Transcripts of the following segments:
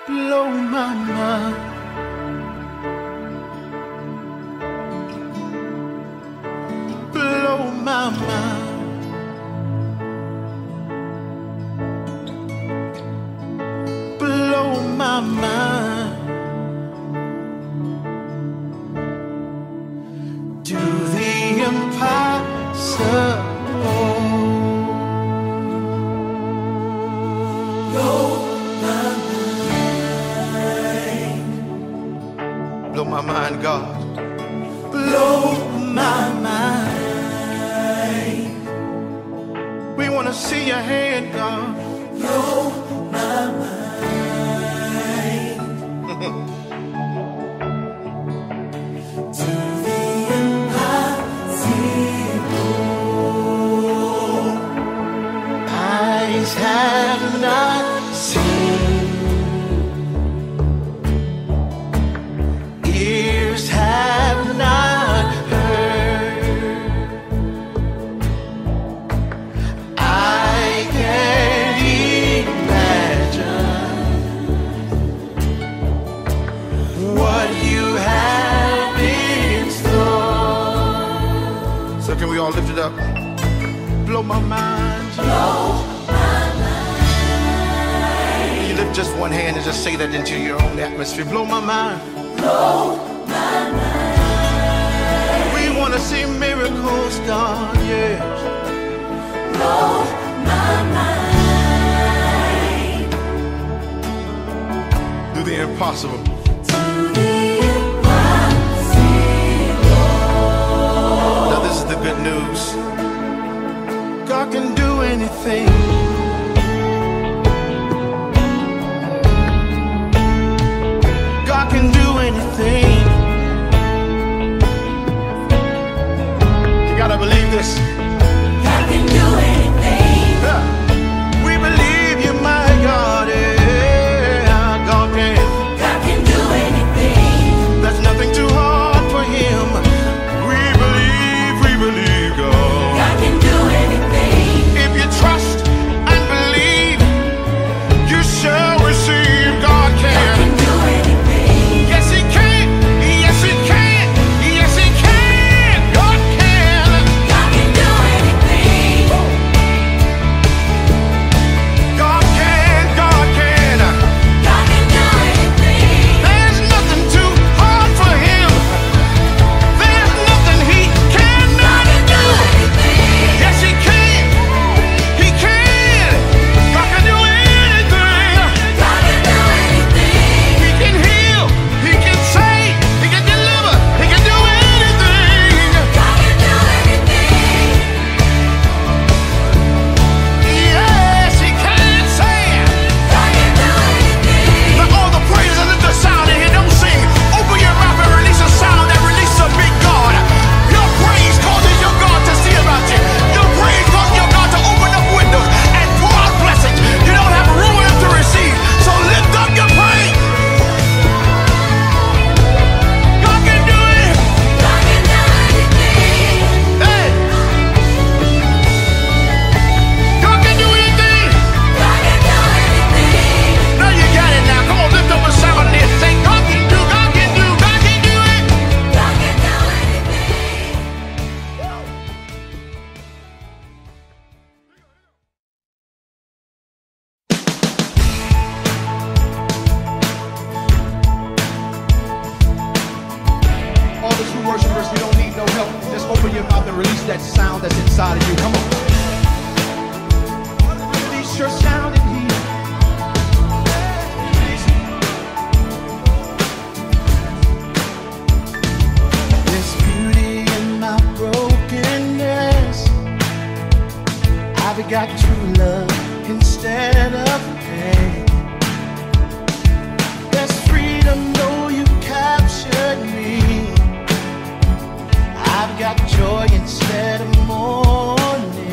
blow my mind. Blow my mind. Blow my mind. Do the impossible. Blow my mind, God. Blow my mind. We want to see your hand, God. Blow my mind. To the impossible. Eyes have not seen. Ears have not heard. I can't imagine what you have in store. So can we all lift it up? Blow my mind. Blow my mind. You lift just one hand and just say that into your own atmosphere. Blow my mind. Blow my mind. We want to see miracles, God, yeah. Blow my mind. Do the impossible. Do the impossible. Now this is the good news. God can do anything. God can do anything. You gotta believe this. God can do anything. Yeah. We believe you, my God. Yeah, God can. God can do anything. There's nothing too hard for Him. We believe God. God can do anything. If you trust and believe, you shall receive. God can. God can do anything. Yes, He can. Yes, He can. Yes, He can. God can. God can do anything. God can. God can. God can do anything. There's nothing too hard for Him. There's nothing He cannot do. Yes, He can. He can. God can do anything. God can do anything. He can heal. He can save. He can deliver. He can do anything. God can do anything. Yes, He can save. God can do anything. Let all the praise and the sound in here. Don't sing. Open your mouth and release a sound that releases a big God. Your praise causes your God to see about you. Your praise causes your God to open up windows and pour out blessings you don't have room enough to receive. So lift up your praise. God can do it. God can do anything. Hey. God can do anything. God can do anything. Now you got it now. Come on, lift up a sound and say, God can do, God can do, God can do it. God can do anything. All the true worshipers, you don't need no help. Just open your mouth and release that sound that's inside of you. Come on. Release your sound in here. There's beauty in my brokenness. I've got true love instead of pain. There's freedom, though you captured me. I've got joy instead of mourning.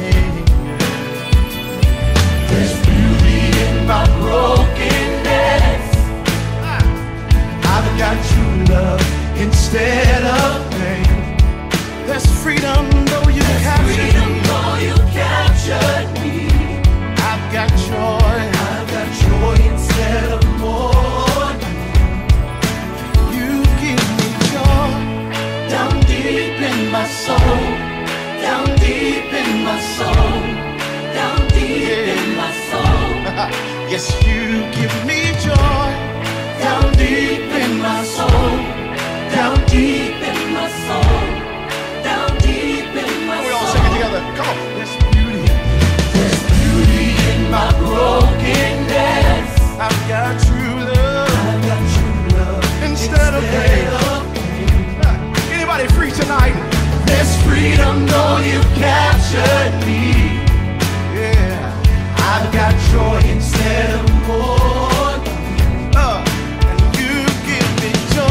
soul, down deep in my soul, down deep in my soul. Yes, you give me joy, down deep in my soul, down deep in my soul, down deep in my soul. We all sing it together. Come on. There's beauty in my brokenness. I've got true love. I've got true love instead of pain. Anybody free tonight? There's freedom, though you've captured me. Yeah, I've got joy instead of mourning. And you give me joy.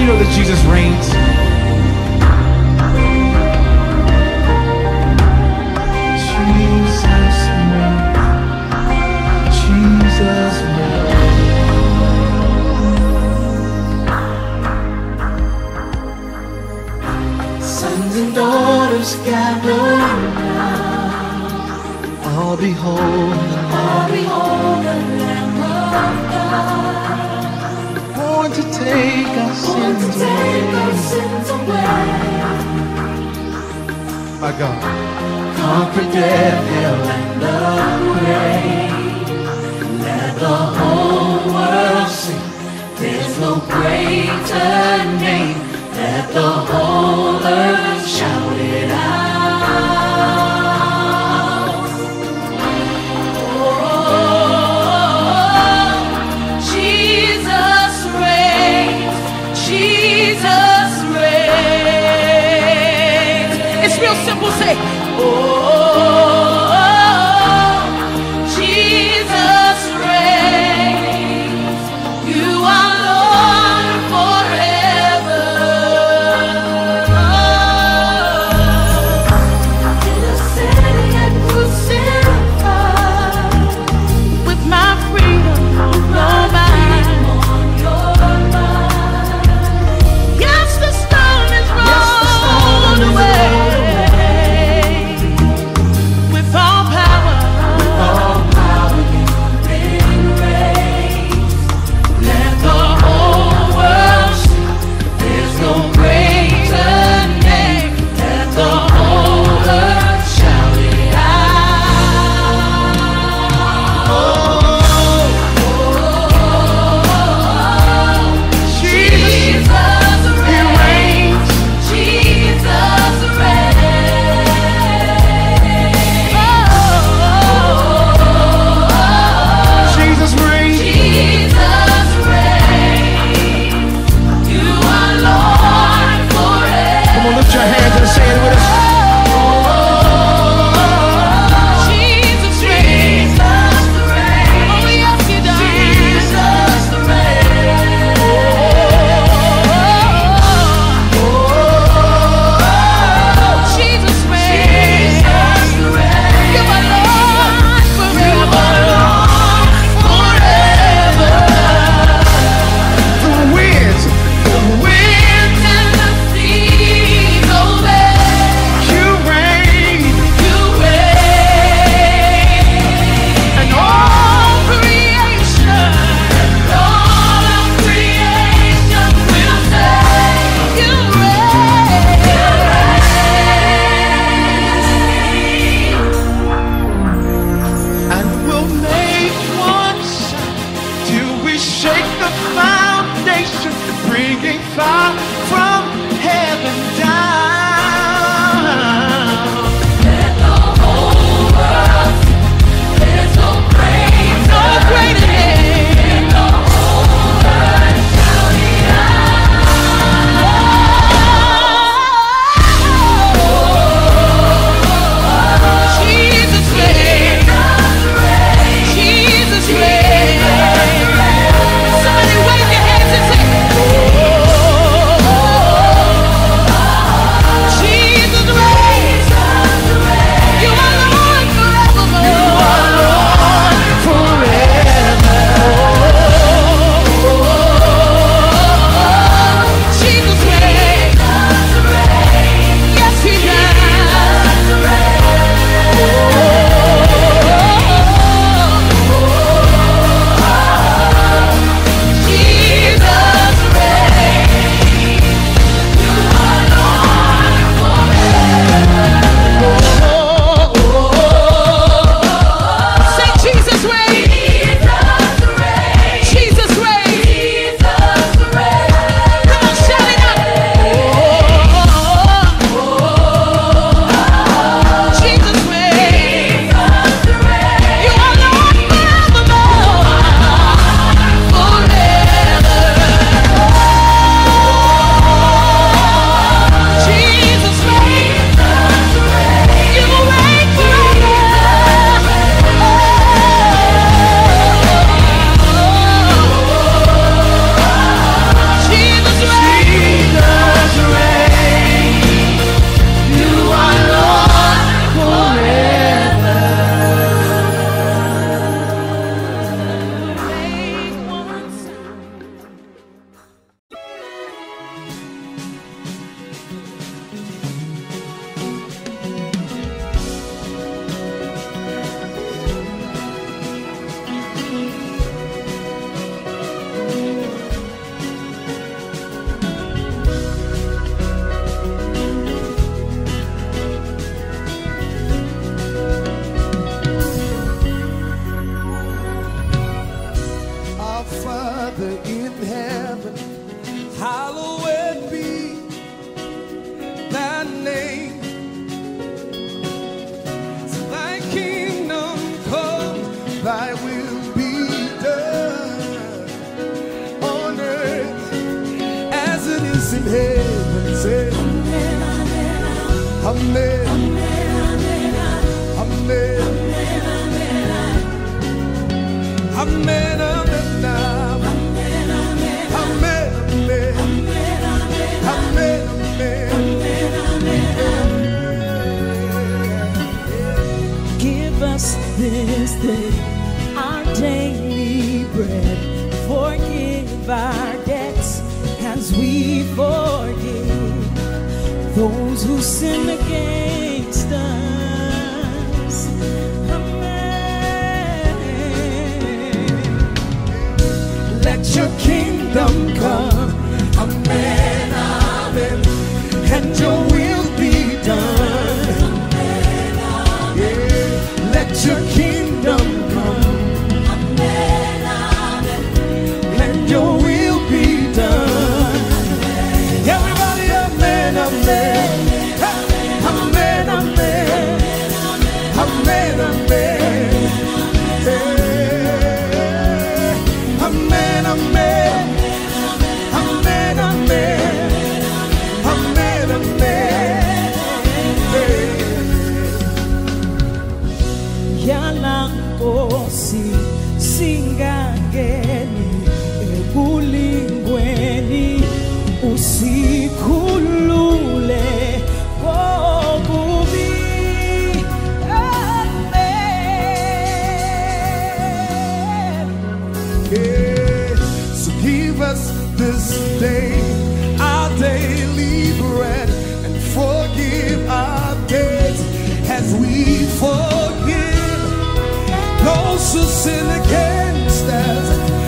know that Jesus reigns? Jesus reigns. Jesus reigns. Sons and daughters gather now. All behold the Lamb of God, born to take our sins away. My God, conquer death, hell, and the grave. Let the whole world sing. There's no greater name. Let the whole earth shout it out. Simple, say, oh, Jesus reigns. You are Lord forever. In a city that crucified, with my freedom on your mind. Yes, the stone is rolled away. Father in heaven, hallowed be thy name. Thy kingdom come, thy will be done on earth as it is in heaven. Say amen, amen, amen, amen, amen, Give us this day our daily bread. Forgive our debts as we forgive those who sin against us. Amen. Let your kingdom come. Amen, amen. And your will be done. Amen, amen. Let your kingdom come. Amen, amen. And your will be done. Everybody, amen, amen. Amen, amen. Amen, amen. Amen, amen. Amen, amen. Amen, amen. Yalankosi singangeni ekulingweni usikhulule kokubi. Amen. So give us this day our daily bread, and forgive our debts as we forgive those who sin against us.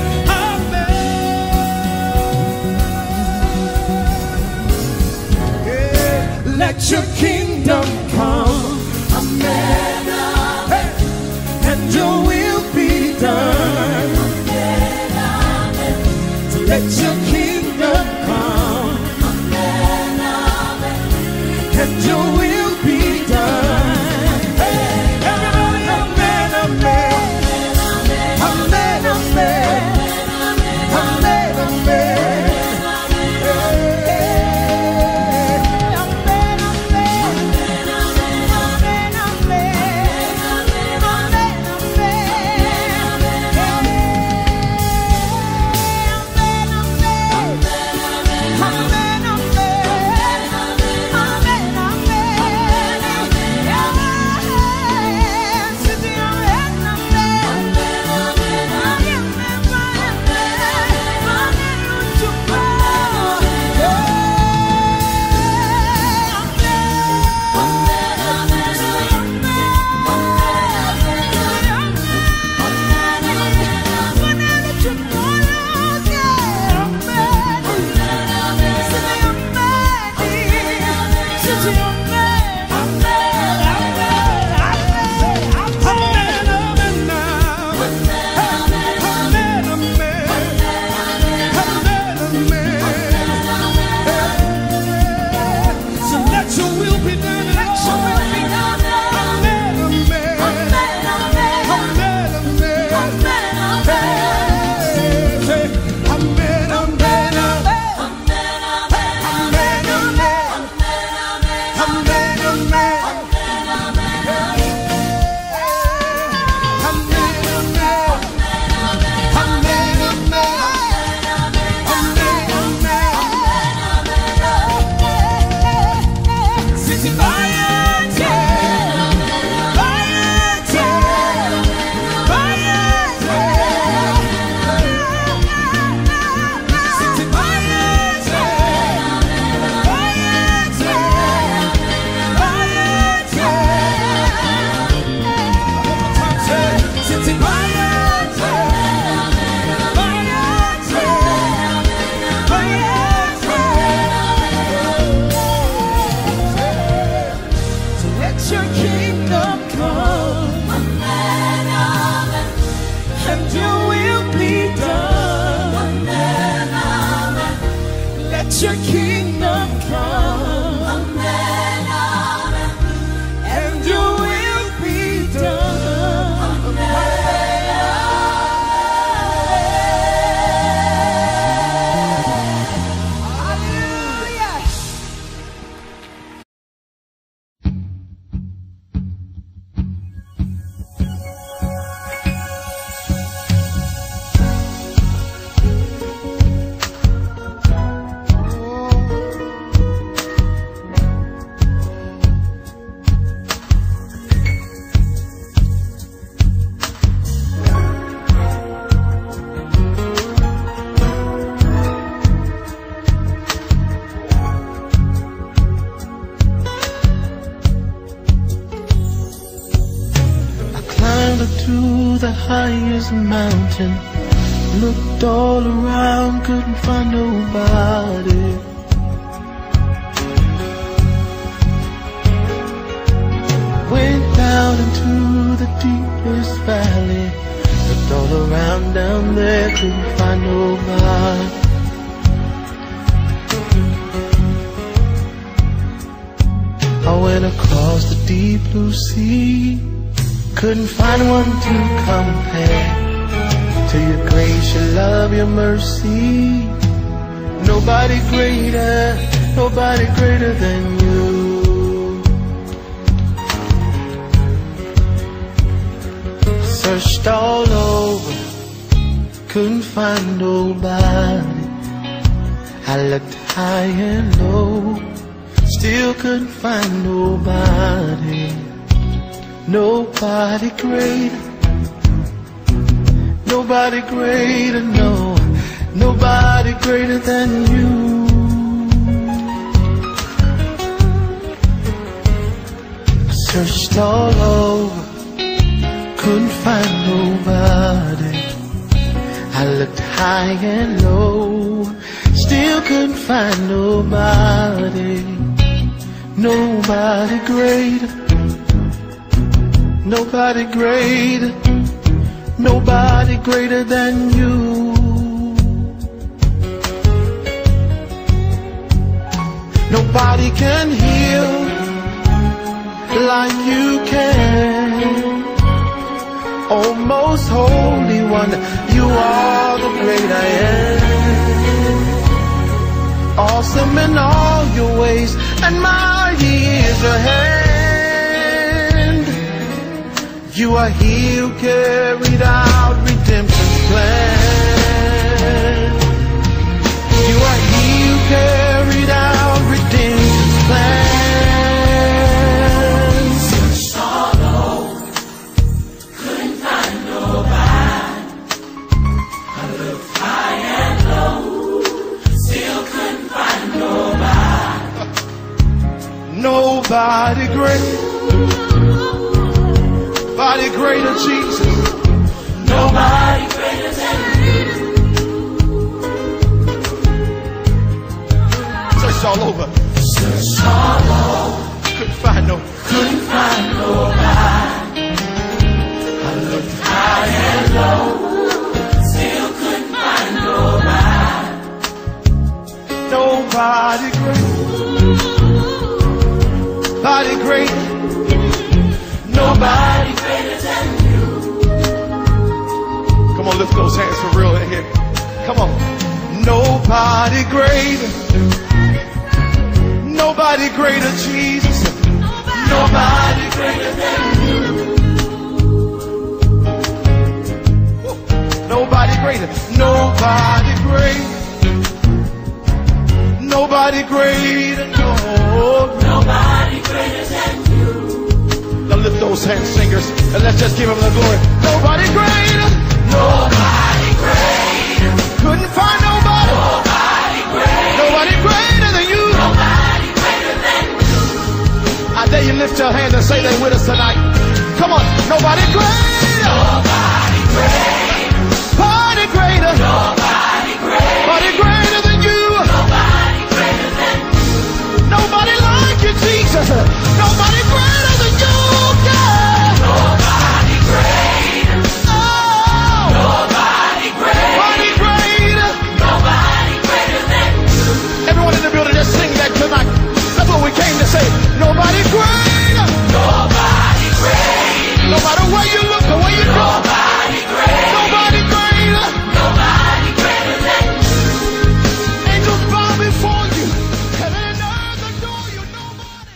Amen. Yeah. Let your kingdom come. Amen. Hey. And your will be done. Amen. Amen. So let your kingdom come. Amen. Amen. And your will be done. Hey. Everybody, amen, amen. Amen, amen. Amen, amen. Hey. Amen, amen. high as a mountain. Looked all around, couldn't find nobody. Went down into the deepest valley. Looked all around down there, couldn't find nobody. I went across the deep blue sea. Couldn't find one to compare to your grace, your love, your mercy. Nobody greater than you. Searched all over, couldn't find nobody. I looked high and low, still couldn't find nobody. Nobody greater, nobody greater, no, nobody greater than you. I searched all over, couldn't find nobody. I looked high and low, still couldn't find nobody. Nobody greater, nobody greater, nobody greater than you. Nobody can heal like you can. Oh, most holy one, you are the great I am. Awesome in all your ways, and mighty is your hand. You are he who carried out redemption's plan. You are he who carried out redemption's plan. Searched all over, couldn't find nobody. I looked high and low, still couldn't find nobody. Nobody great, nobody greater, Jesus. Nobody greater than you. Searched all over, Searched all over, couldn't find nobody. I looked high and low, still couldn't find nobody. Nobody great, nobody great, Nobody greater than you. Come on, lift those hands for real in here. Come on. Nobody greater, nobody greater, Jesus. Nobody greater than you. Nobody greater, nobody greater, nobody greater, no. Nobody greater than you. Now lift those hands, singers, and let's just give him the glory. Nobody greater, Nobody greater. couldn't find nobody. Nobody greater. Nobody greater than you. Nobody greater than you. I dare you lift your hands and say that with us tonight. Come on, nobody greater. Nobody greater. Nobody greater. Nobody greater. Nobody greater than you. Nobody greater than you. Nobody like you, Jesus. Nobody greater than you, God. Nobody greater. Oh, Nobody greater. nobody greater. Nobody greater than you. Everyone in the building, just sing that tonight. That's what we came to say. Nobody greater. Nobody greater. No matter where you look or where you go. Nobody greater. Nobody greater. Nobody greater than you. Angels bow before you. Heaven and earth adore you. Nobody.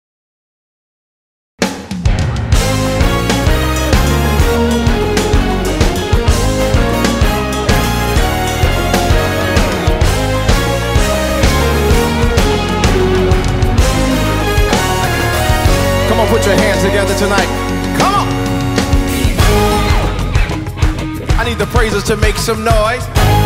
Come on, put your hands together tonight. Come on. I need the praisers to make some noise.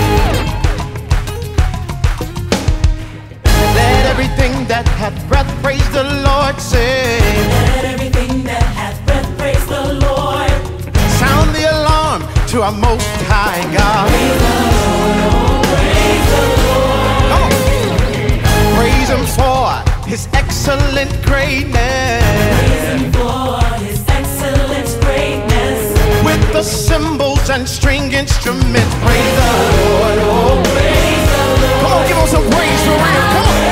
Let everything that hath breath praise the Lord, say. Let everything that hath breath praise the Lord. Sound the alarm to our Most High God. Come on. Praise Him for His excellent greatness. Praise Him for His excellent greatness. With the cymbals and string instruments, praise the Lord. Oh, praise the Lord. Come on, give Him some praise for real. Come on.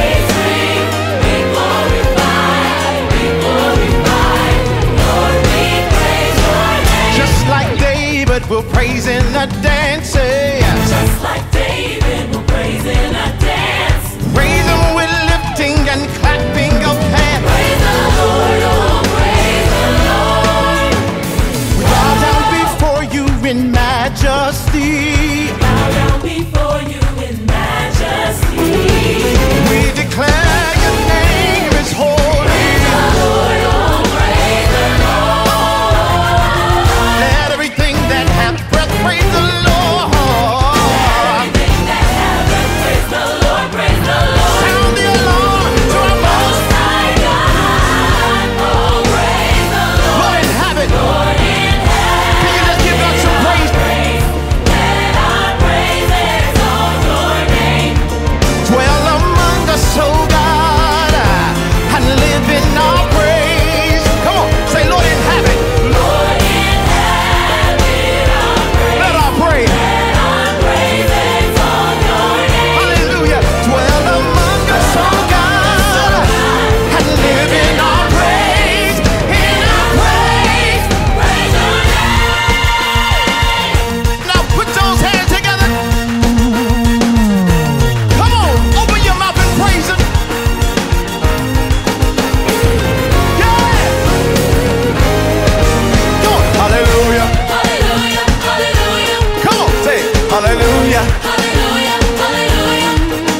But we'll praise in a dance, just like David will praise in a dance. Praise Him with lifting and clapping of hands. Praise the Lord, oh praise the Lord. We bow down before You in majesty. Bow down before You in majesty. We declare Your name is holy. Praise the Lord, oh praise the Lord. Let everything that hath breath praise the Lord. Everything that hath breath praise the Lord, praise the Lord. Sound the alarm to our Most High God, oh praise the Lord. Lord inhabit. Lord in heaven. Can you just give God some praise? Let our praise exalt Your name. Dwell among us, oh God, and live in our praise. Come on, say Lord inhabit. Lord inhabit our praise. Let our praise. Let our praise exalt Your name. Hallelujah. Dwell among us, oh God, and live in our praise. In our praise. Praise Your name. Now put those hands together. Come on, open your mouth and praise Him. Yeah. Come on, hallelujah. Hallelujah, hallelujah, Come on, say hallelujah. hallelujah, hallelujah.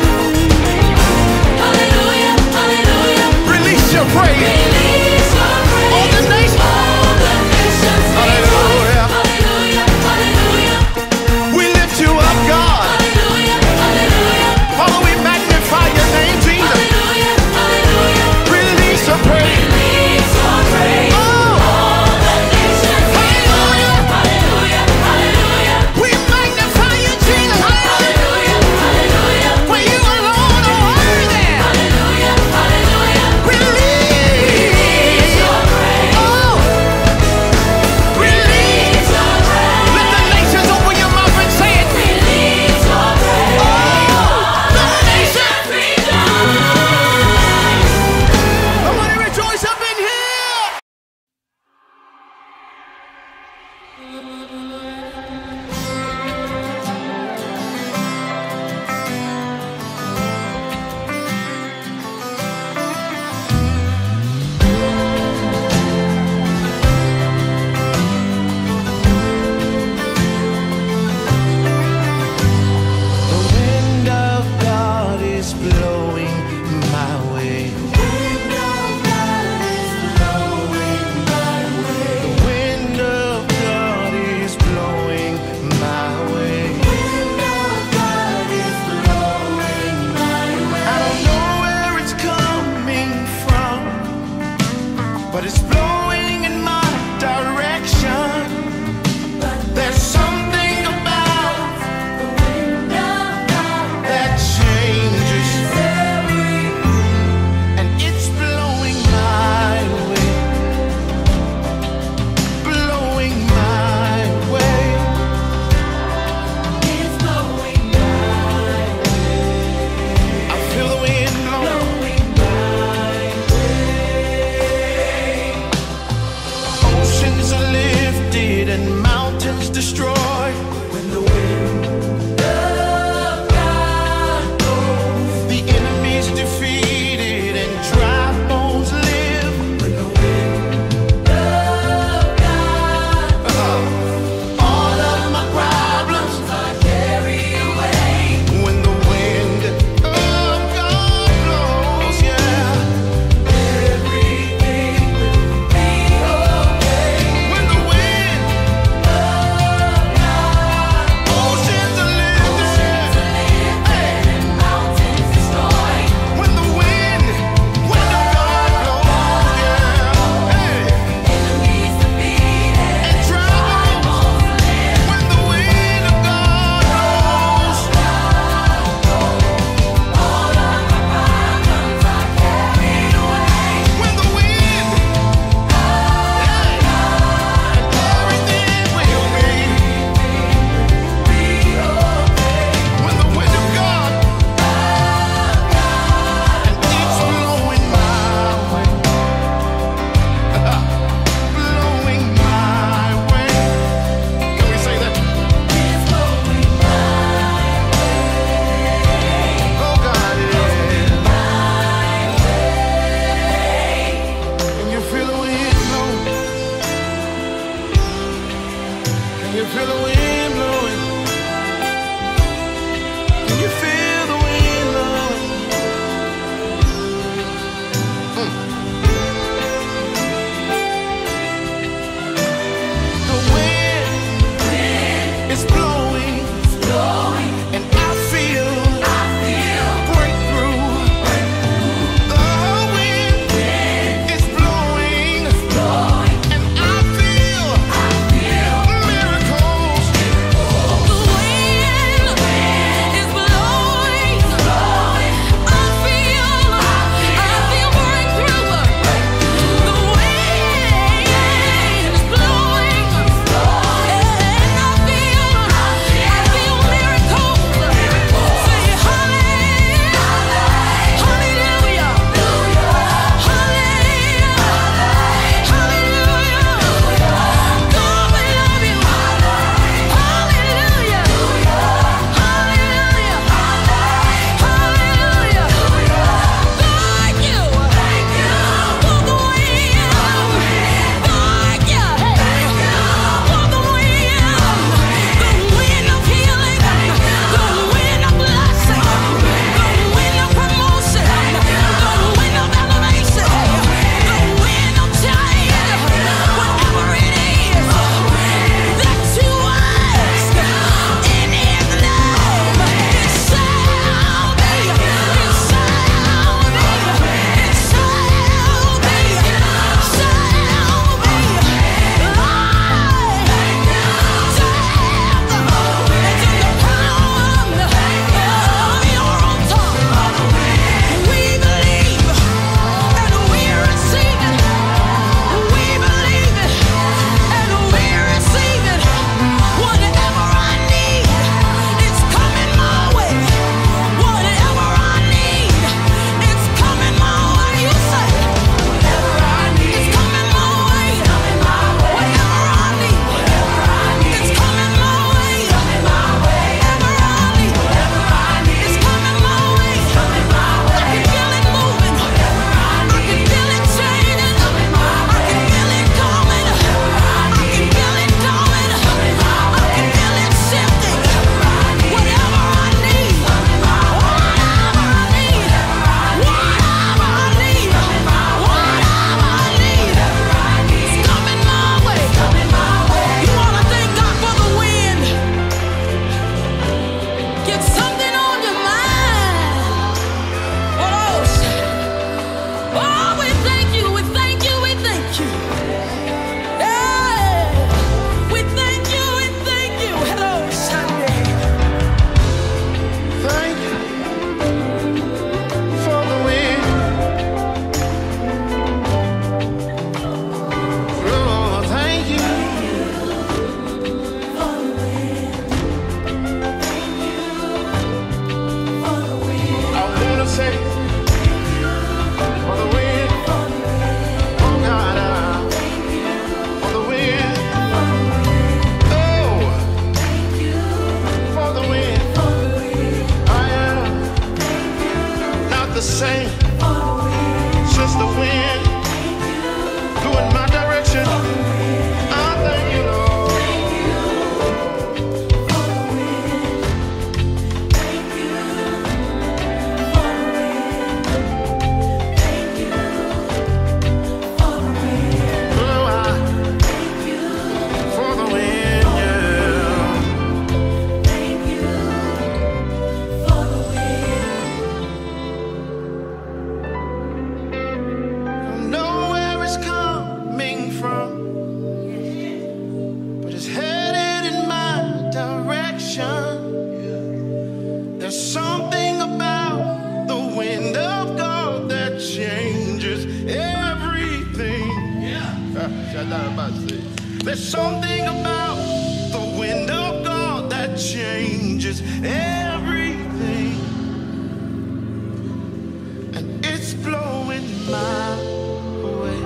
Hallelujah, hallelujah. Release your praise. Release Your praise. All the nations. All the nations Hallelujah. Hallelujah, hallelujah. We lift You up, God. Hallelujah, hallelujah. Father, we magnify Your name, Jesus. Hallelujah, hallelujah. Release your praise. Release Your praise. Oh, All the nations hallelujah. Hallelujah, hallelujah. We magnify You, Jesus. Hallelujah. wind blowing? Can you feel the wind blowing? The wind is blowing, and I feel breakthrough. The wind is blowing, and I feel miracles. The wind is blowing. I feel breakthrough. The wind is blowing, and I feel miracles. Say hallelujah, hallelujah, hallelujah. God, we love you. Hallelujah, hallelujah, hallelujah. Thank you for the wind. Thank you for the wind of healing, the wind of blessing, the wind of promotion, the wind of elevation, the wind of change. Whatever it is that you ask in His name, it shall be, it shall be, it shall be, get something on your mind. Oh, we thank you, we thank you, we thank you. Hey, we thank you, we thank you. Hello, Sunday. Thank you for the wind. Oh, thank you. I wanna say for the wind. Oh God, for the wind. Oh, for the wind. I am not the same since the wind blew in my direction. I thank you, Lord. Oh, for the wind, yeah. Don't know where it's coming from, but it's headed in my direction. There's something about the wind of God that changes everything. There's something about the wind of God that changes everything, and it's blowing my way,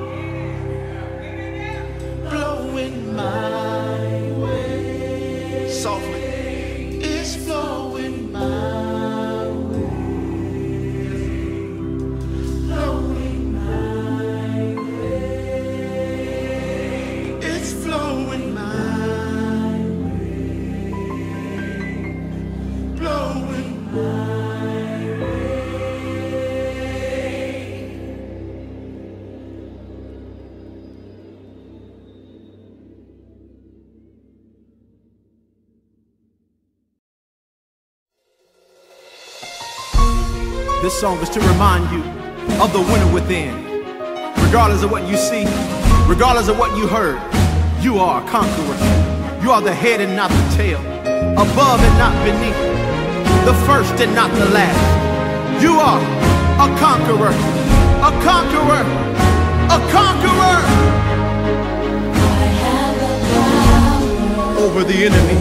blowing my way. Softly, it's blowing my way, blowing my way. It's blowing my way. This song is to remind you of the winner within. Regardless of what you see, regardless of what you heard, you are a conqueror. You are the head and not the tail, above and not beneath, the first and not the last. You are a conqueror, a conqueror, a conqueror. I have the power Over the enemy.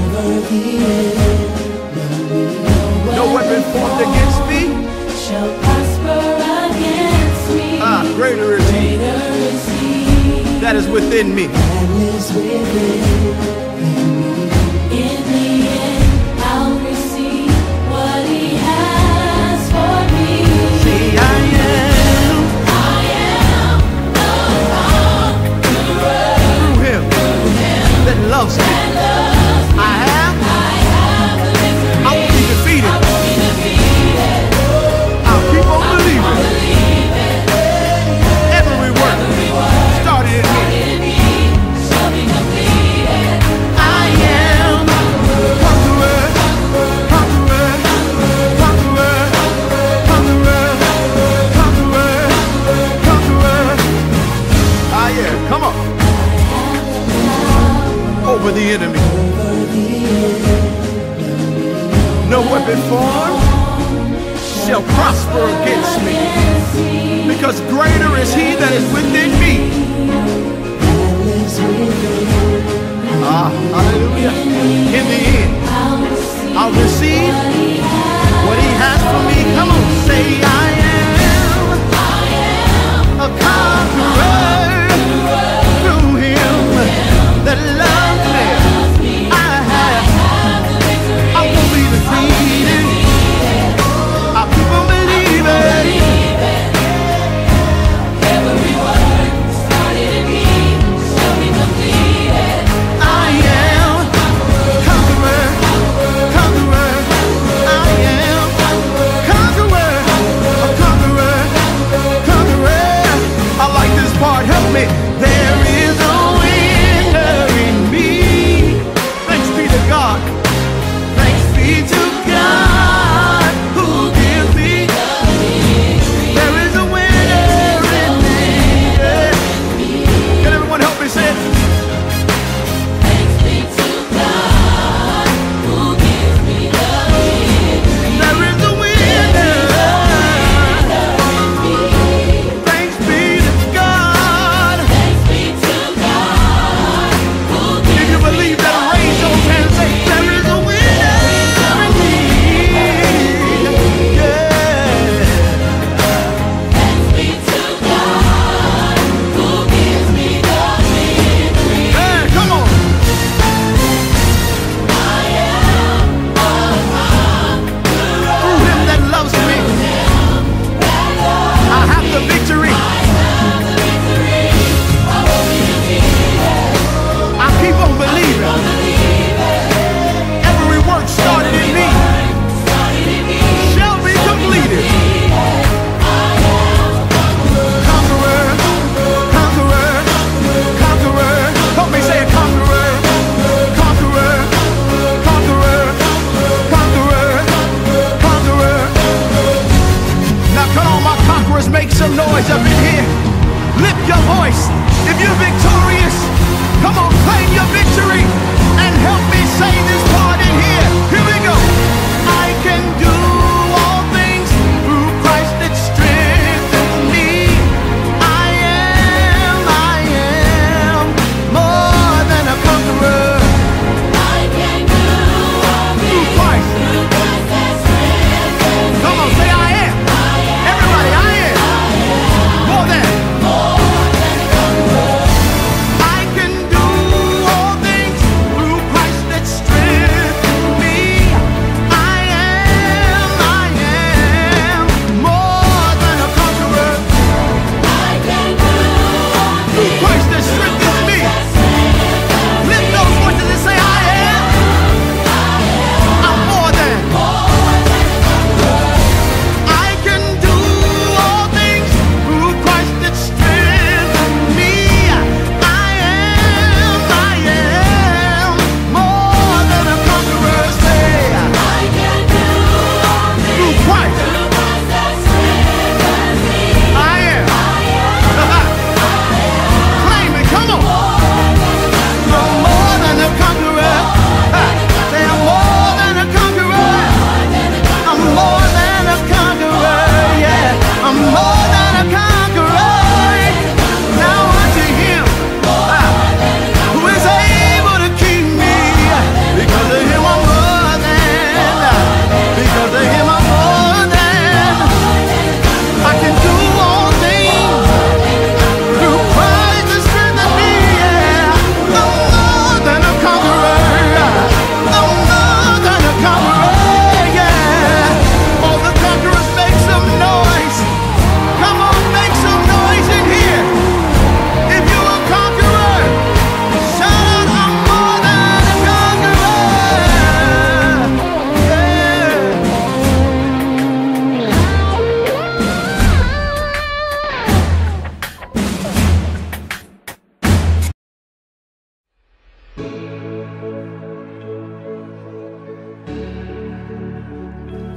No weapon formed against me shall prosper against me. Greater is he Greater is he that is within me. that lives within me. In the end, I'll receive what he has for me. See, I am the conqueror through him that loves me. I have the victory. I won't be defeated. I won't be defeated. I'll keep on believing. Believe it. Every word started in me. In me shall be completed. I am conqueror, conqueror, conqueror, conqueror, conqueror, conqueror. Ah, yeah, come on. Over the enemy. No weapon formed shall prosper against me, because greater is he that is within me. Hallelujah. In the end, I'll receive what he has for me. Come on, say I am a conqueror through him that loves me. I won't be defeated. I'll keep on believing. Every word started in me shall be completed. I am conqueror.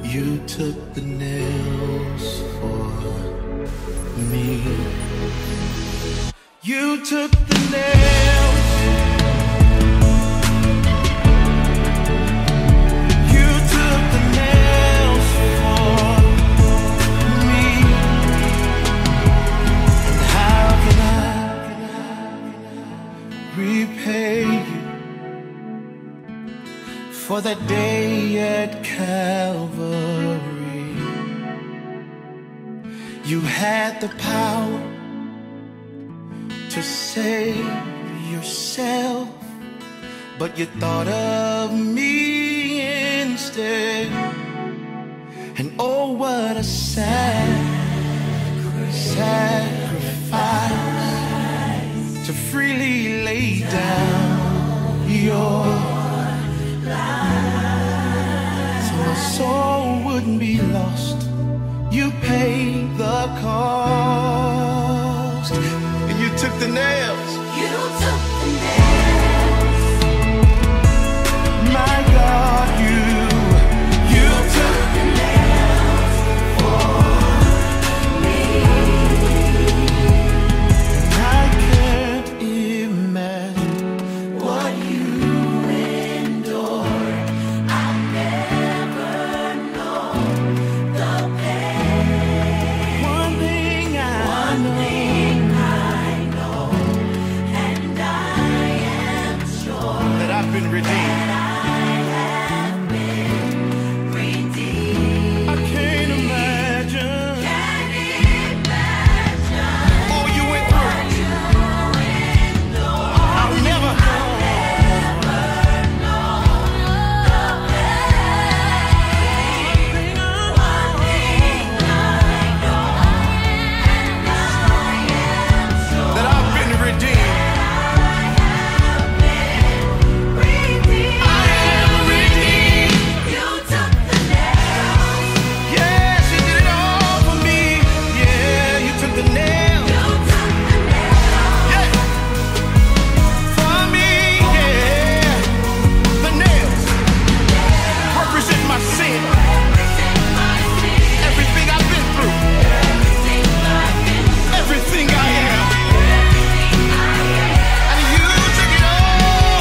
You took the nails for me. You took the nails. You took the nails for me. And how can I repay you for that day at Calvary? You had the power to save yourself, but you thought of me instead. And oh, what a sacrifice to freely lay down your life so my soul wouldn't be lost. You paid the cost, and you took the nails. You took the nails. My God, you took the nails for me. And I can't imagine What you endured, I'll never know the pain. one thing I know, And I am sure that I've been redeemed. I have been redeemed. I can't imagine Can't imagine all you went through. you endured. I'll never know. That I've been redeemed. I am redeemed. Yes, you did it all for me. Yeah, you took the nail. Yeah, for me. Yeah, the nails represent my sin. Everything I've been through. Everything I am. And you took it all.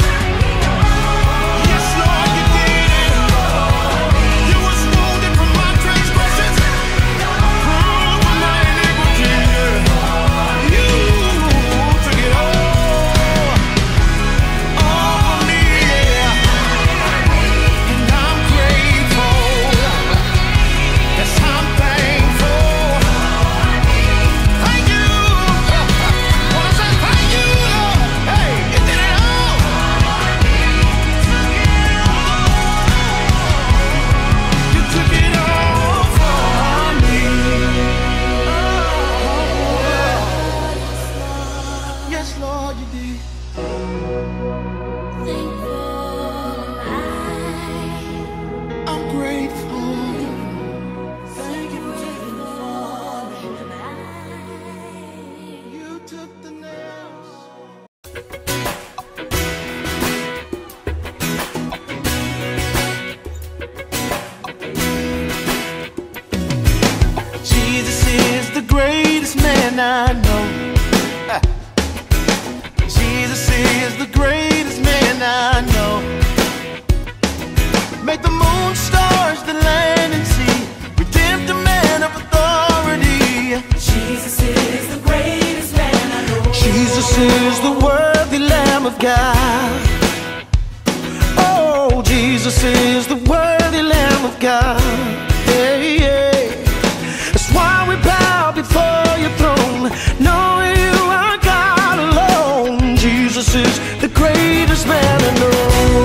Yes, Lord, you did it. You was wounded for my transgressions, bruised for my iniquity. You took it all for me. Yeah. And I'm grateful. Yes, I'm thankful. Thank you. Wanna say thank you, Lord. Hey, you did it all. You took it all for me. Yes, Lord, you did. I'm grateful. Thank you for taking it for me. You took the nails. Jesus is the greatest man I know. Jesus is the greatest man I know. Make the moon, stars, the land and sea, redemptive man of authority. Jesus is the greatest man I know. Jesus is the worthy Lamb of God. Oh, Jesus is the worthy Lamb of God. Yeah, yeah. That's why we bow before your throne, knowing you are God alone. Jesus is the greatest man I know.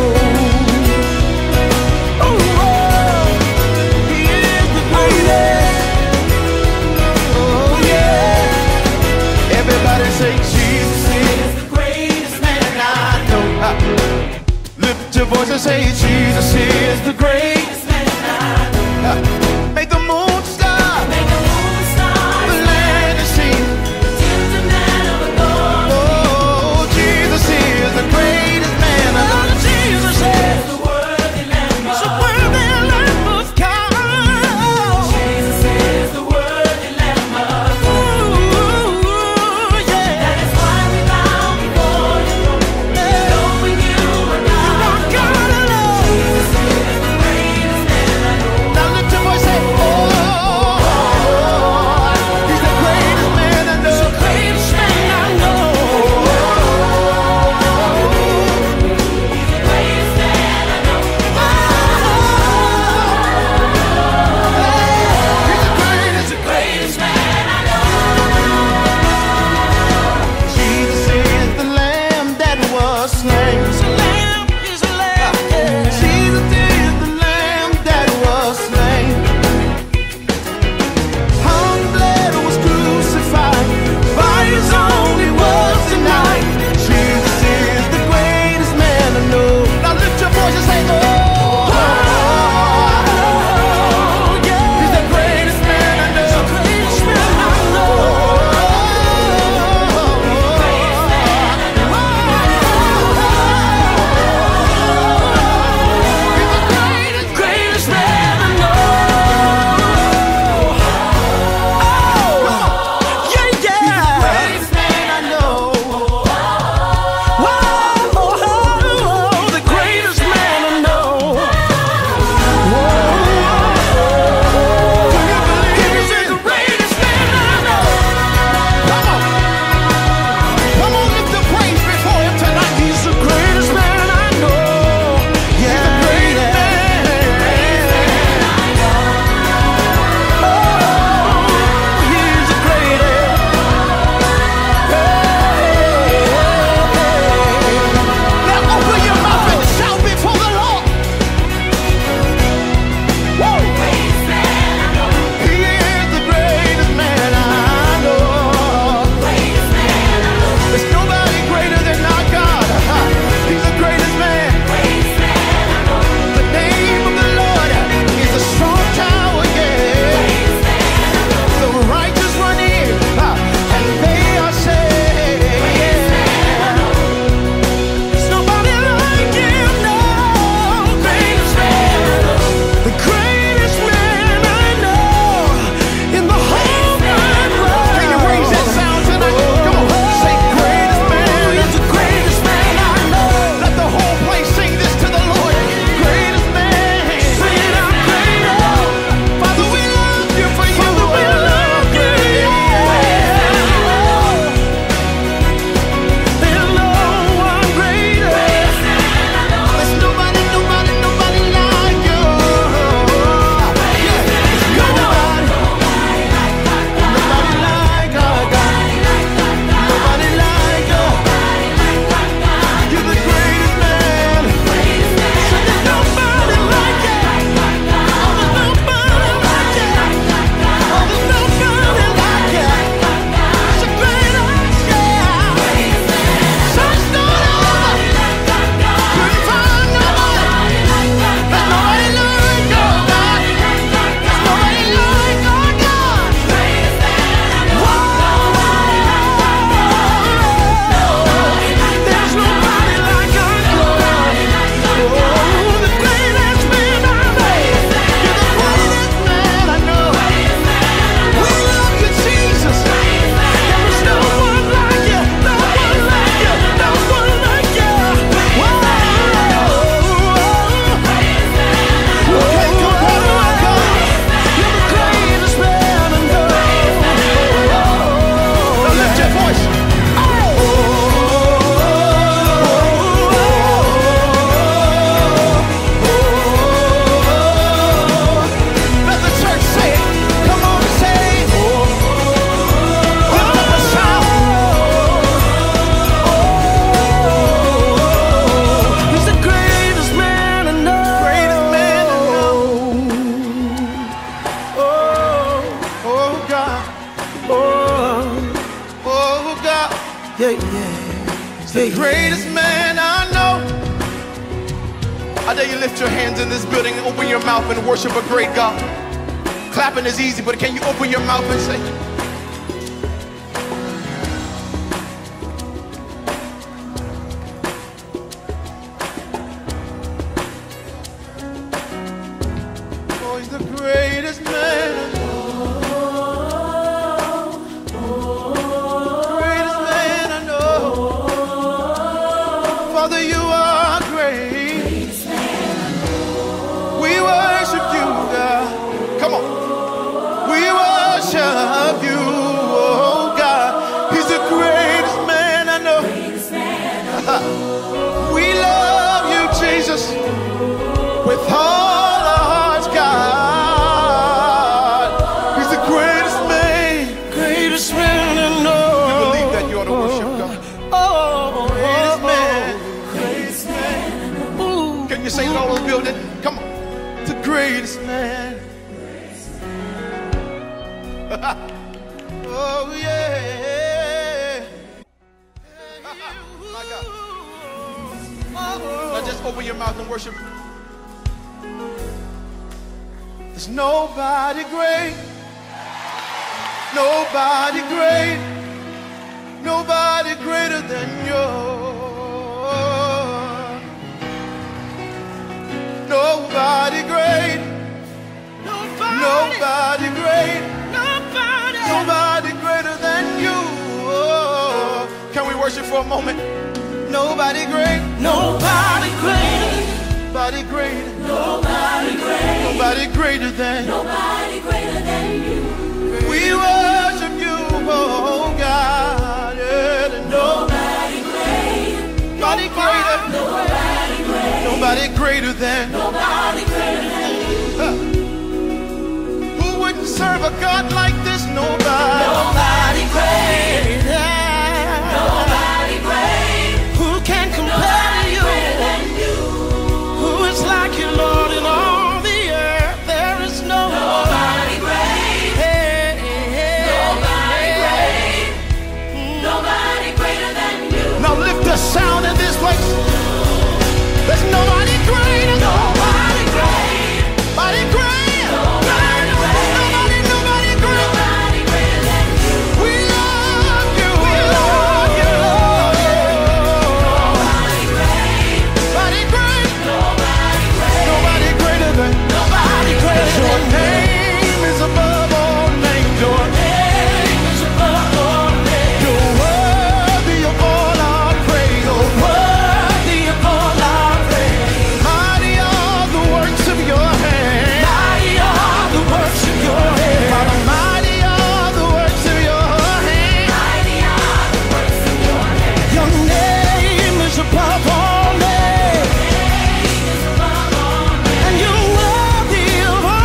Oh, oh, he is the greatest. Oh, yeah. Everybody say Jesus is The greatest man I know. Lift your voice and say Jesus is the greatest. man I know. Make the moon stop, Make the moon stars, the land and sea. redemptive man of authority. Oh, Jesus is the greatest man. I know Jesus is The worthy Lamb the of worthy Lamb of God. He's the greatest man I know. I dare you lift your hands in this building and open your mouth and worship a great God. Clapping is easy, but can you open your mouth and say, oh, he's the greatest man I know. Greatest man I know. Father, you are great. We worship you, God. Come on. We worship you, oh God. He's the greatest man I know. We love you, Jesus, with all our hearts, God. He's the greatest man I know. You believe that you ought to worship God. Oh, greatest man. Ooh. Can you sing it all over the building? Come on. The greatest man. Oh yeah. My God. Now just open your mouth and worship. There's nobody great. Nobody great. Nobody greater than you. Nobody great. Nobody great. Nobody greater than you. Oh, can we worship for a moment? Nobody great. Nobody great. Nobody great. Nobody great. Nobody greater than. Nobody greater than you. We worship you, oh God. Yeah, nobody great. Nobody greater. Nobody great. Nobody greater than. Nobody greater than you. Who wouldn't serve a God like this? Nobody. Nobody great. Nobody great. Who can compare to you? Who is like you, Lord, in all the earth? There is nobody great. Hey, hey, nobody great. Nobody greater than you. Now lift the sound in this place. There's nobody greater. Nobody great. Nobody great. Your name is above all names. Your name is above all names. You're worthy of all our praise. You're worthy of all our praise. Mighty are the works of your hand. Mighty are the works of your hand. Father, mighty are the works of your hand. Mighty are the works of your hand. Your name is above all names. And you're worthy of all.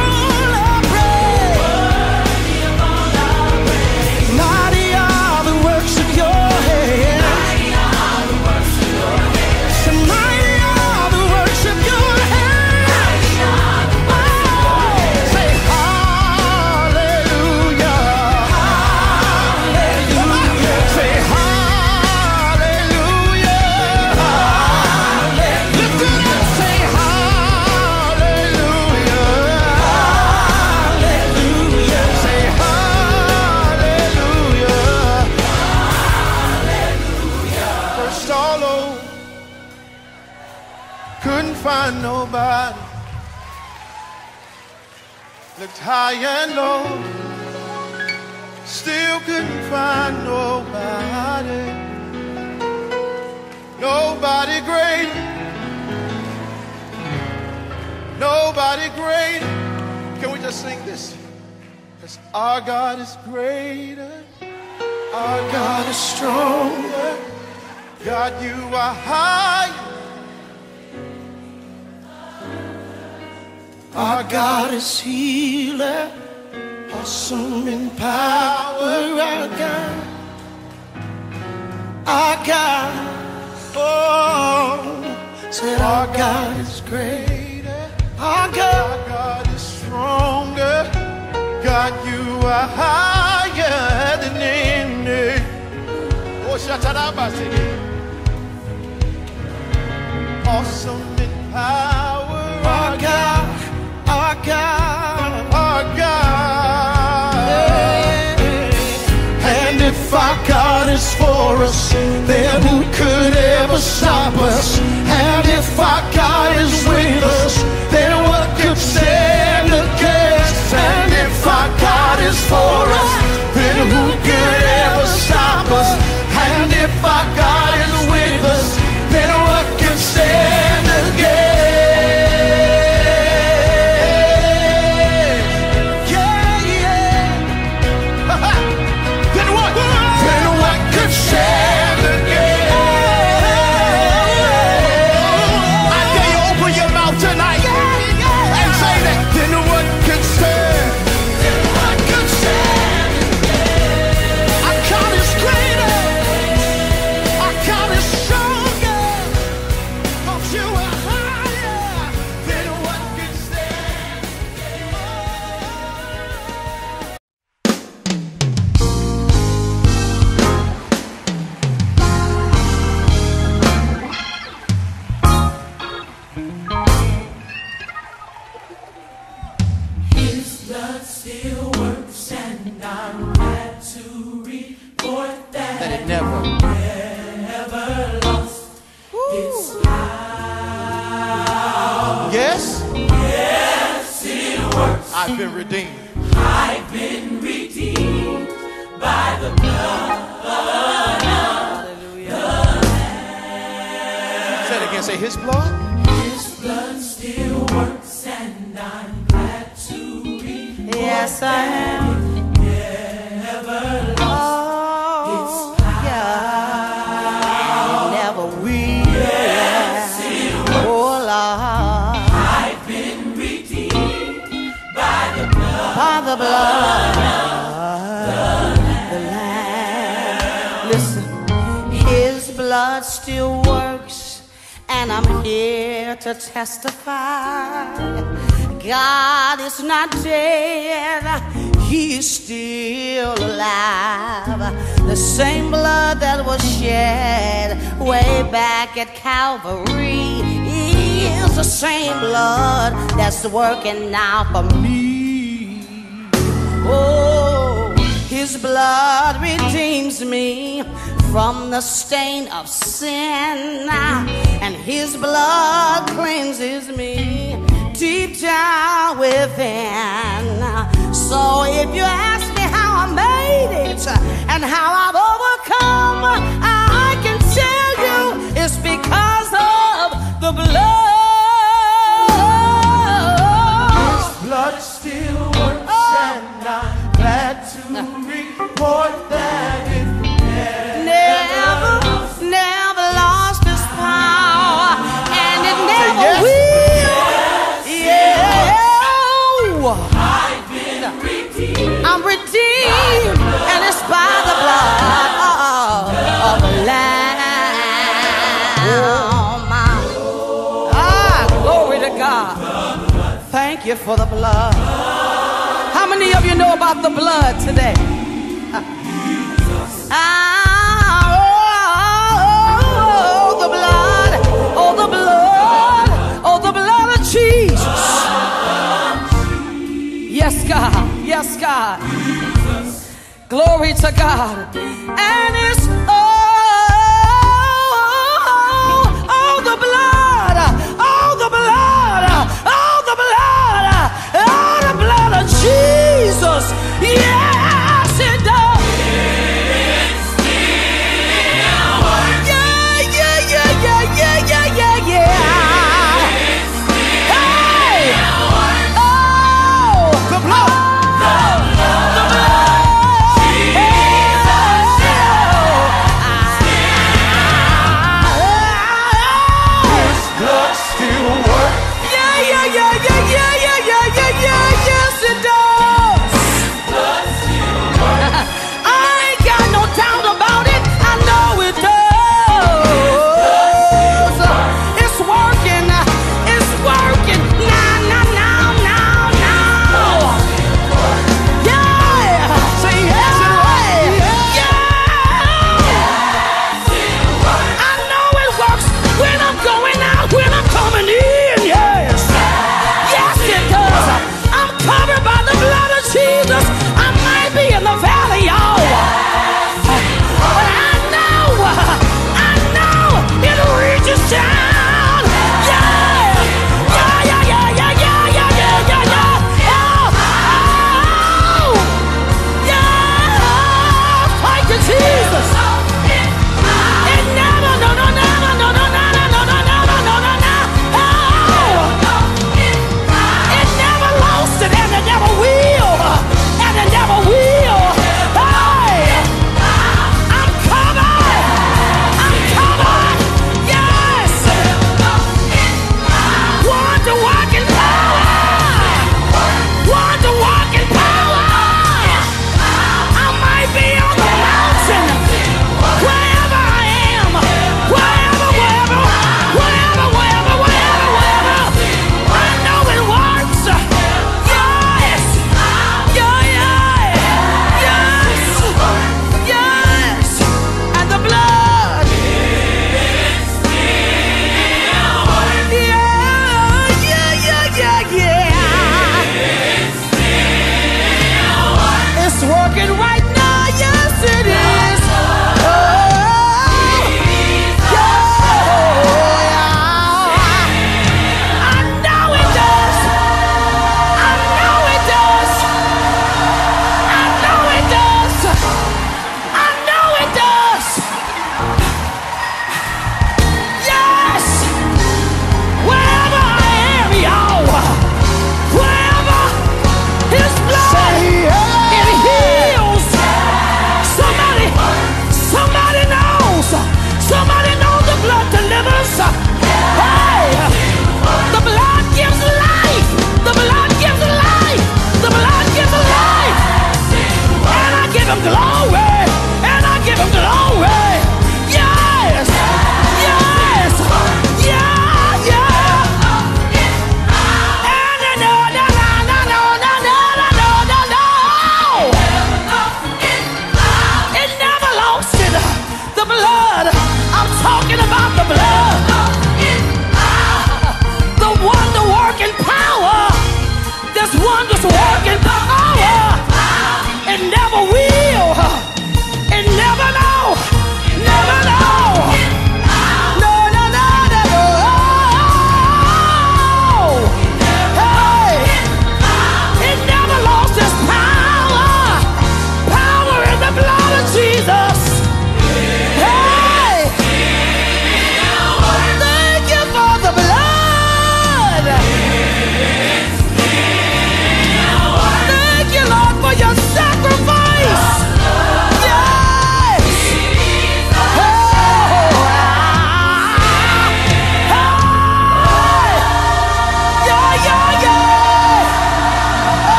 Find nobody. Looked high and low, still couldn't find nobody. Nobody great. Nobody great. Can we just sing this? Because our God is greater. Our God is stronger. God, you are higher. Our God is healer, awesome in power. Our God, oh, said our God is greater. Our God is stronger. God, you are higher than any. Awesome in power, our God, our God, our God. And if our God is for us, then who could ever stop us? And if our God is with us, then what could stand against? And if our God is for us, then who could ever stop us? And if our God is with us, then what can stand again? Yeah, yeah. Then what? Then what could stand again? I dare you open your mouth tonight and say that. Then what could stand? Then what could stand again? Our God is greater. Our God is stronger. Cause you are higher than what can stand. His blood still works, and I'm glad to report that That it never. never lost its power. Yes, Yes, it works. I've been redeemed. I've been redeemed by the blood. Say it again. Say His blood. His blood still works, and I'm glad to report Yes, I am. never lost its Oh, yeah. It never will. Yes, it works. Oh, Lord. I've been redeemed by the blood. By the blood of the Lamb. Listen, His blood still works, and I'm here to testify. God is not dead, He's still alive. The same blood that was shed way back at Calvary is the same blood that's working now for me. Oh, His blood redeems me from the stain of sin, and His blood cleanses me deep down within. So if you ask me how I made it and how I've overcome, I can tell you it's because of the blood. His blood still works, and I'm glad to report that it never lost its power, and it never yes. will. Yeah. I've been redeemed. I'm redeemed, and it's by the blood of the Lamb. Glory to God. Thank you for the blood. How many of you know about the blood today? The blood, oh the blood, oh the blood of Jesus. Yes, God, yes, God. Glory to God. And it's the blood, the blood, the blood of Jesus. Yes, it does. His blood still works.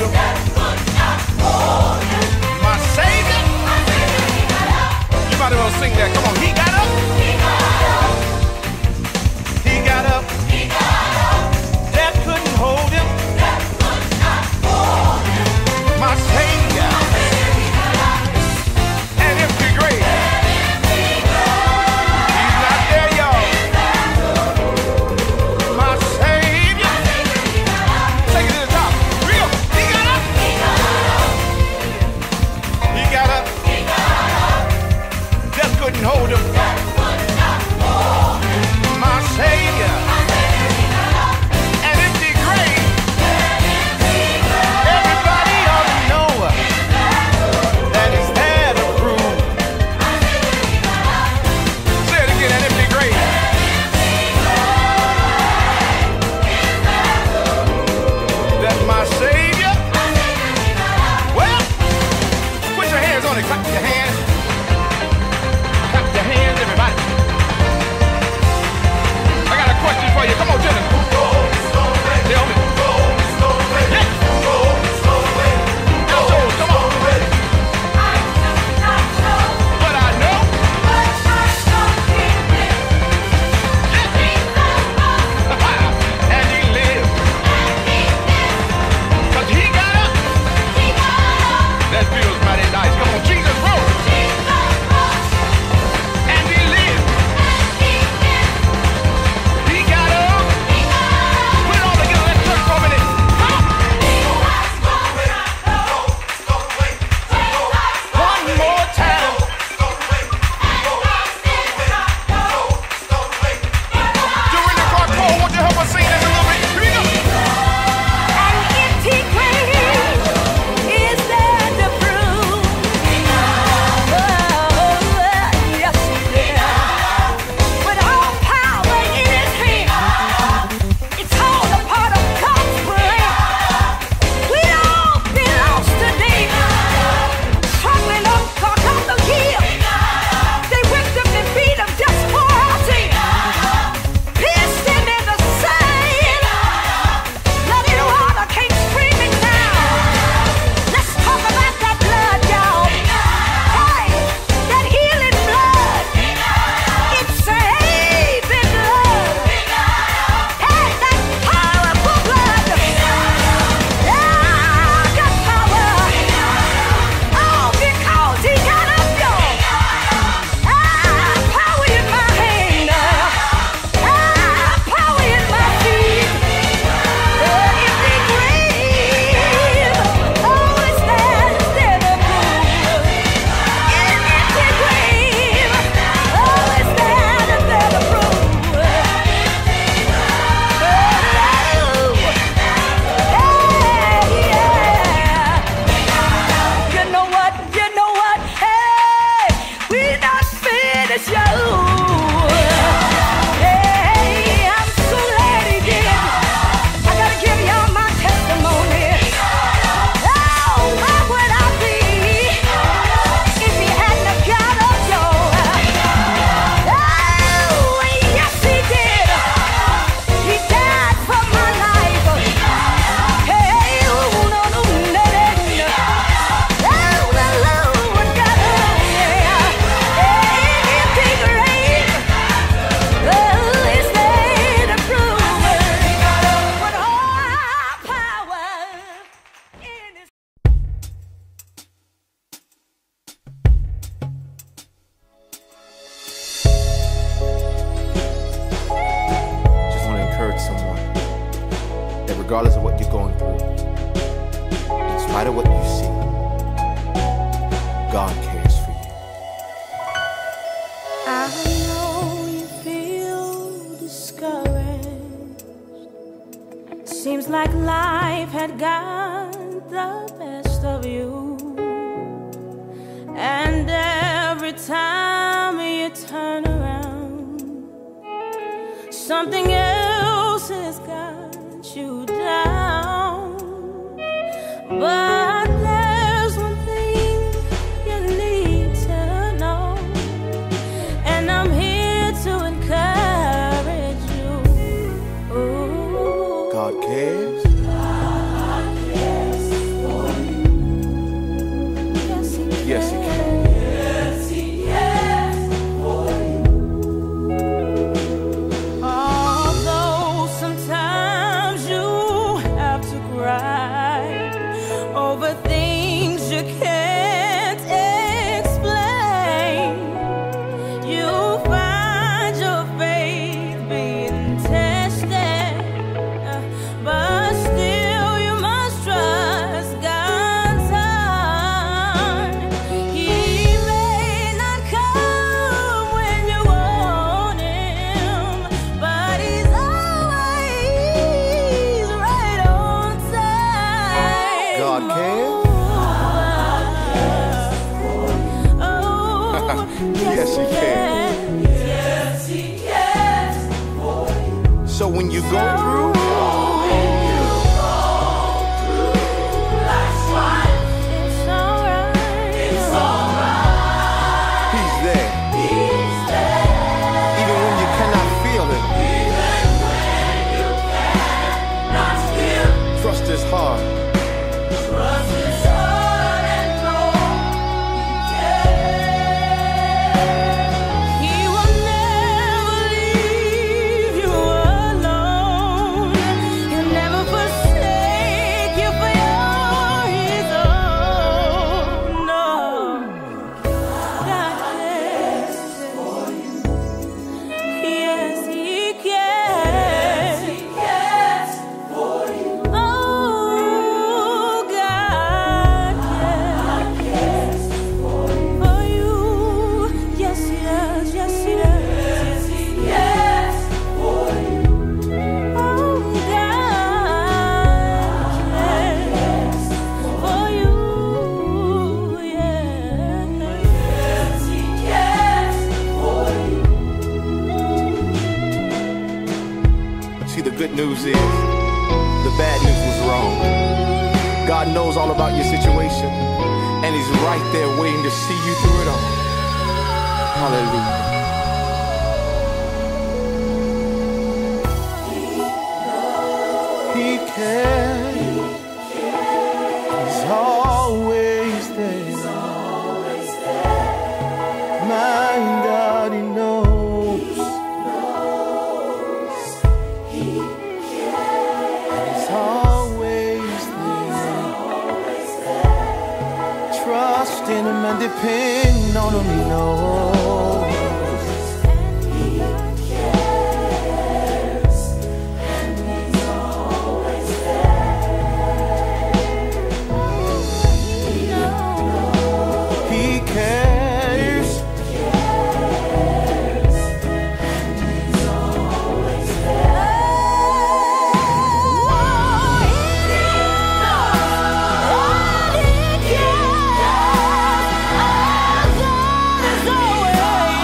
him. My Savior. You might as well sing that. Come on. He got up. He got up. Death couldn't hold him. My Savior. An empty grave. He's not there, y'all. My Savior. Take it to the top. Real. He got up. He got up. Death couldn't hold him. My Savior. An empty grave. Everybody ought to know that he's there to prove. Say it again, an empty grave. That's my Savior. Well, put your hands on it. Clap your hands. Clap your hands, everybody. I got a question for you. Come on, Jennifer. Tell me. Yeah. Altos, come on. But I know. And he lived. 'Cause he got up. That feels mighty nice. Come on, Jesus rose. And he lived. He got up. Put it all together. Let's church for a minute. Come on. One more time. During the car call, won't you help us sing this a little bit? Here we go. An empty grave is there to prove. Oh, yes, he did. With all power in his hand, it's all a part of God's plan. We'd all be lost today, struggling up caught on the hill. They whipped him and beat him just for our sin. Pierced him in the side. Bloody water came screaming down. Let's talk about that blood, y'all. Hey, that healing blood. It's saving blood. Hey, that powerful blood. Yeah, got power. Oh, because he got up, y'all. Power in my hand. Power in my feet. Empty grave. Oh, it's there to prove. Empty grave. Oh, it's there to prove. You know what? You know what? Hey, we not finished, yo. Hey, I'm so glad he did. I gotta give y'all my testimony. Oh, where would I be if he hadn't have got up, yo? Oh, yes, he did. He died for my life. Hey, oh, no, no, no, no, no. Oh, the Lord got up, yeah. Empty grave. Oh, it's there to prove. With all power in his Just want to encourage someone that regardless of what you're going through, in spite of what you see, God cares for you. I know you feel discouraged. Seems like life had got the best of you. And every time you turn around, something else has got you down. But there's one thing you need to know, and I'm here to encourage you. Ooh. God cares. God cares. over things you can't explain. You find your faith being tested, but still you must trust God's heart. He may not come when you want him, but he's always right on time. God can. Yes, he can. Yes, he can. So when you go through, It's alright. It's alright. he's there. He's there. Even when you cannot feel it, Even when you cannot feel. trust his heart. Trust his heart and know he cares. He will never leave you alone. He'll never forsake you for you're his own. No, God cares for you. Yes, he cares. He cares for you. Oh, God cares for you. Yes, he does. Yes, he does. Yes, he cares for you. Oh, God cares for you. Yes, he cares for you. See, the good news is, the bad news was wrong. God knows all about your situation, and he's right there waiting to see you through it all. Hallelujah. He cares. He's always there. My God, he knows. He's always there. Trust in him and depend on him, he knows. He cares. Always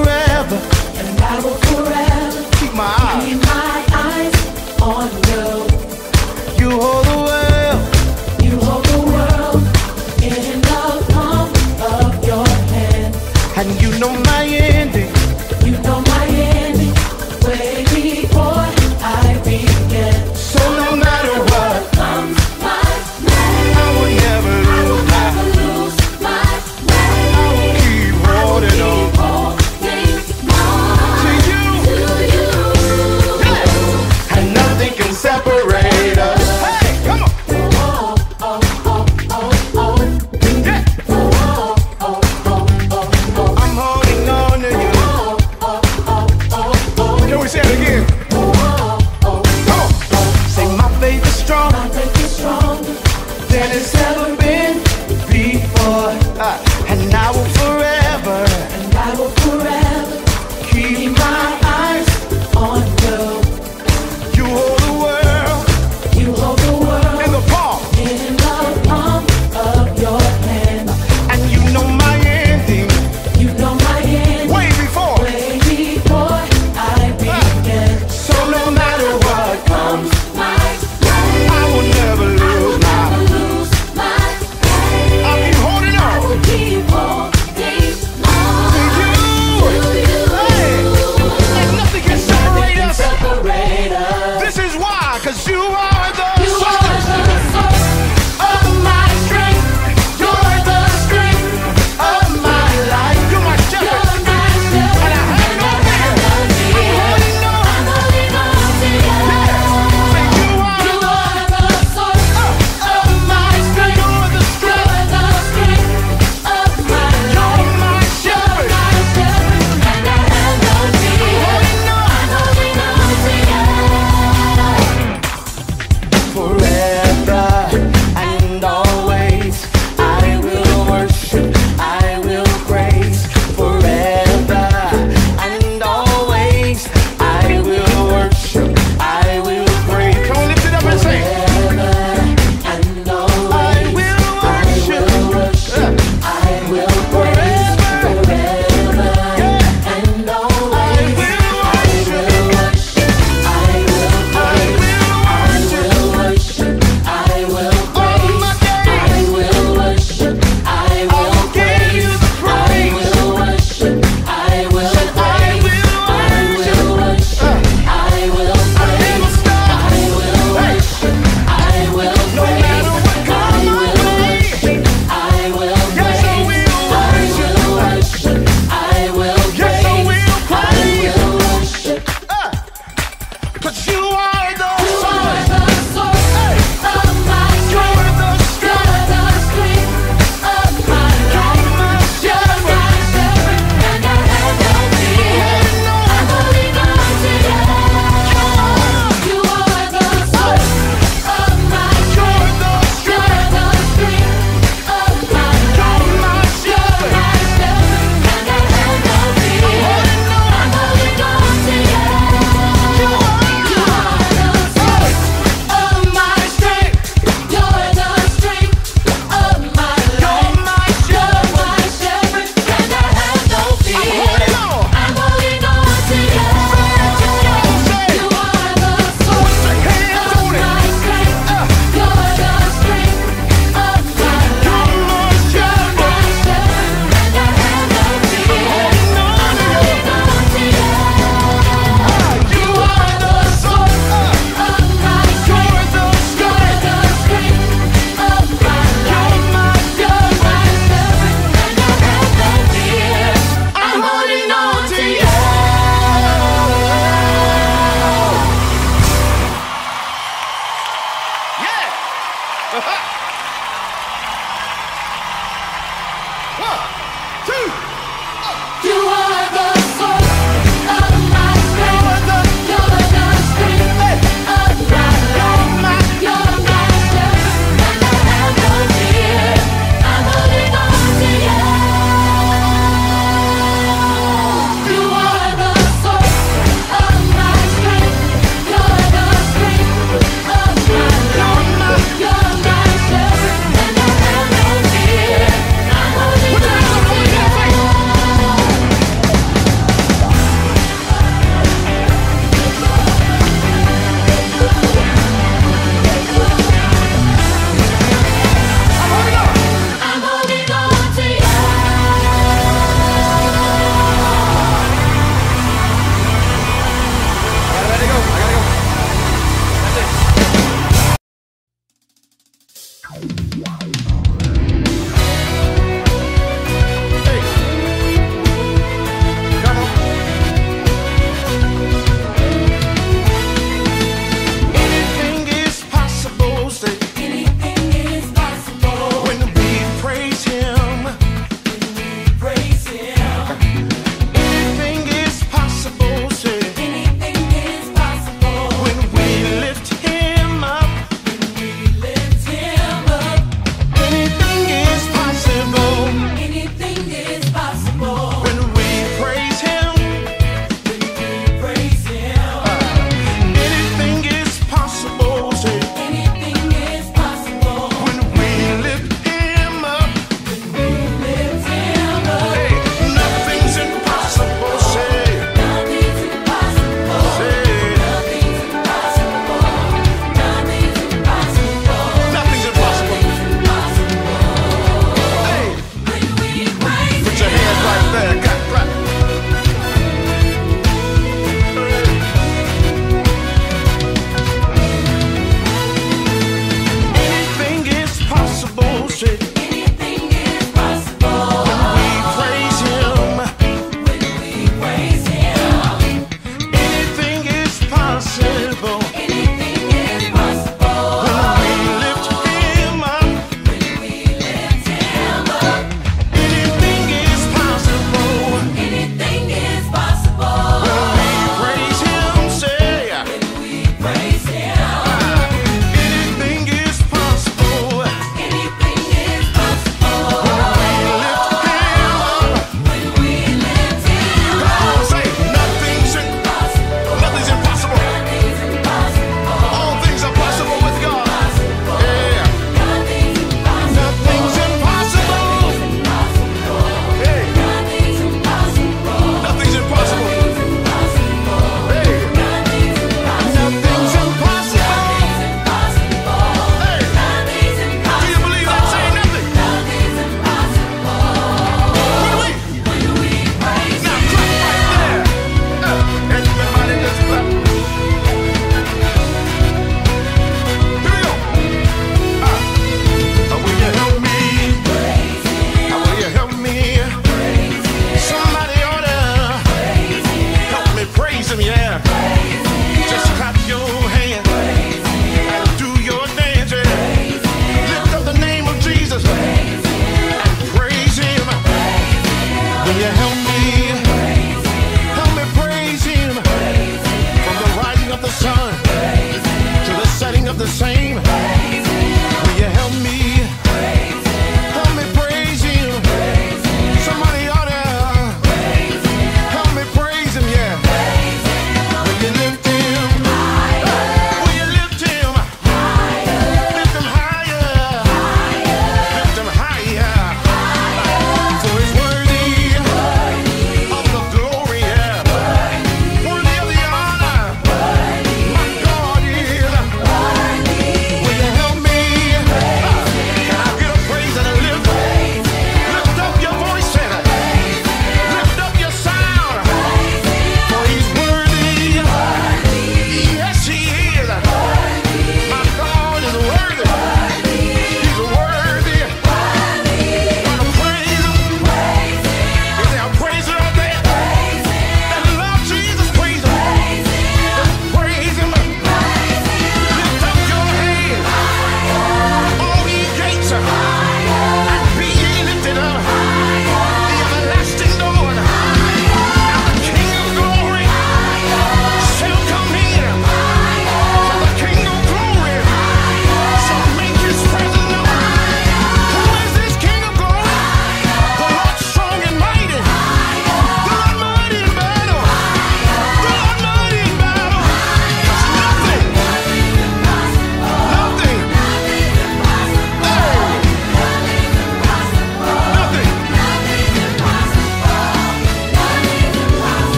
forever, and I will forever keep my keep eyes. my eyes on you. You hold the world, You hold the world in the palm of your hand. and you know my ending. You know my ending way before I began. So no matter what, Comes my way, I will never I will lose my. never lose my way. I will keep I will holding keep on holding on to you. to you. Yeah.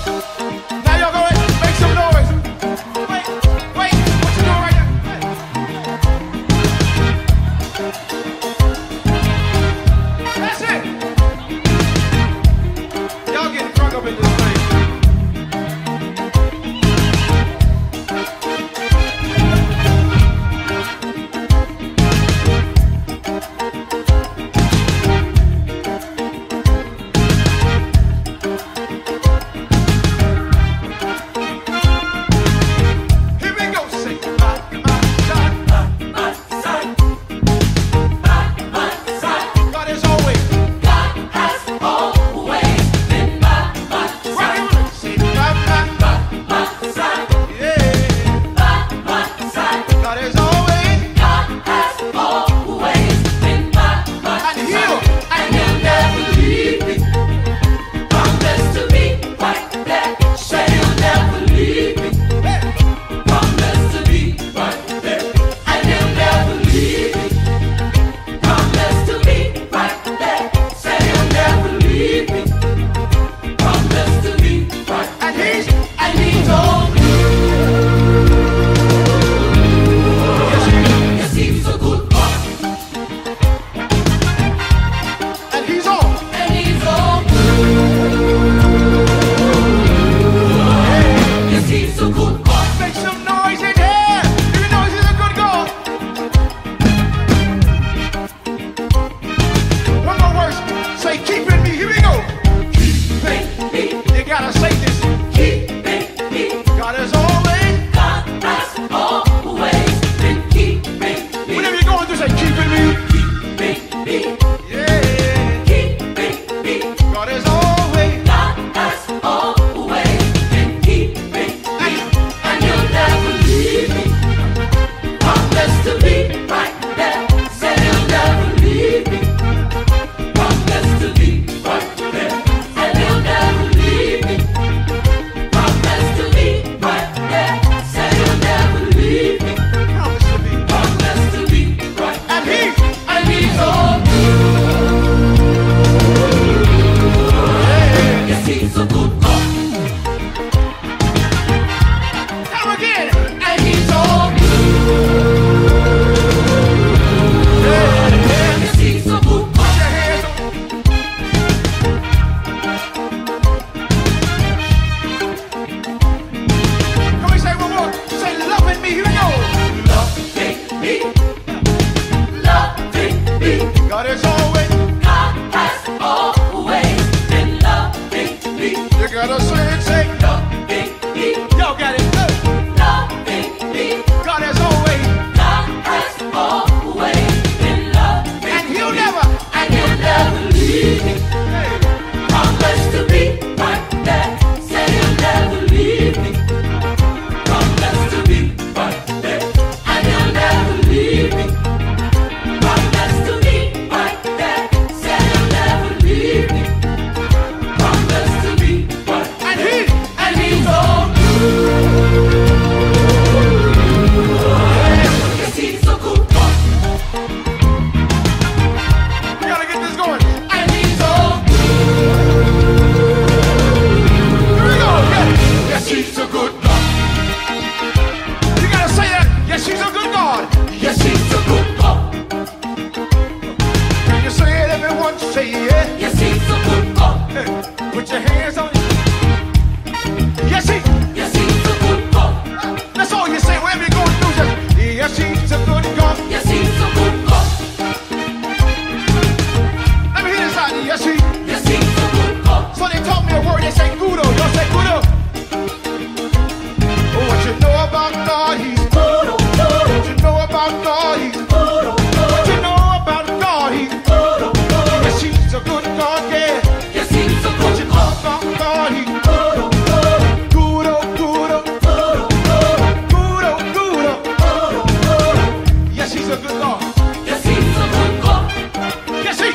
Now y'all go ahead, make some noise. Wait, what you doing right now? That's it. Y'all getting drunk up in this place.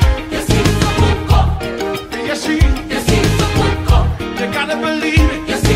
Yes, he's a good God.